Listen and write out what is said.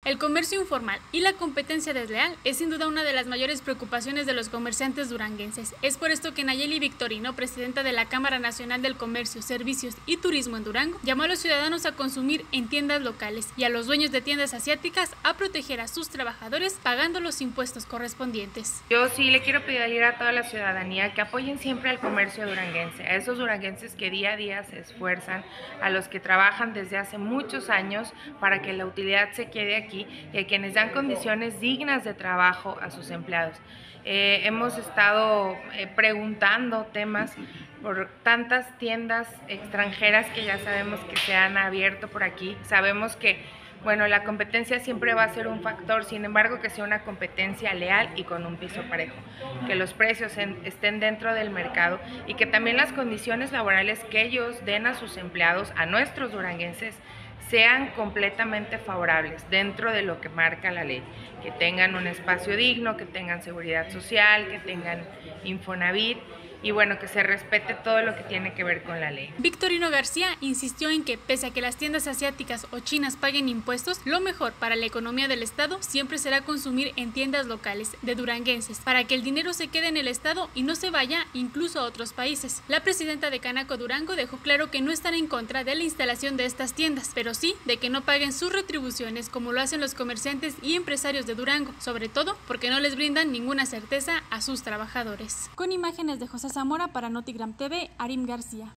El comercio informal y la competencia desleal es sin duda una de las mayores preocupaciones de los comerciantes duranguenses. Es por esto que Nayeli Victorino, presidenta de la Cámara Nacional del Comercio, Servicios y Turismo en Durango, llamó a los ciudadanos a consumir en tiendas locales y a los dueños de tiendas asiáticas a proteger a sus trabajadores pagando los impuestos correspondientes. Yo sí le quiero pedir a toda la ciudadanía que apoyen siempre al comercio duranguense, a esos duranguenses que día a día se esfuerzan, a los que trabajan desde hace muchos años para que la utilidad se quede aquí y a quienes dan condiciones dignas de trabajo a sus empleados. Hemos estado preguntando temas por tantas tiendas extranjeras que ya sabemos que se han abierto por aquí. Sabemos que la competencia siempre va a ser un factor, sin embargo que sea una competencia leal y con un piso parejo, que los precios estén dentro del mercado y que también las condiciones laborales que ellos den a sus empleados, a nuestros duranguenses, sean completamente favorables dentro de lo que marca la ley, que tengan un espacio digno, que tengan seguridad social, que tengan Infonavit y que se respete todo lo que tiene que ver con la ley. Victorino García insistió en que pese a que las tiendas asiáticas o chinas paguen impuestos, lo mejor para la economía del estado siempre será consumir en tiendas locales de duranguenses, para que el dinero se quede en el estado y no se vaya incluso a otros países. La presidenta de Canaco Durango dejó claro que no están en contra de la instalación de estas tiendas, pero sí de que no paguen sus retribuciones como lo hacen los comerciantes y empresarios de Durango, sobre todo porque no les brindan ninguna certeza a sus trabajadores. Con imágenes de José Zamora para Notigram TV, Arim García.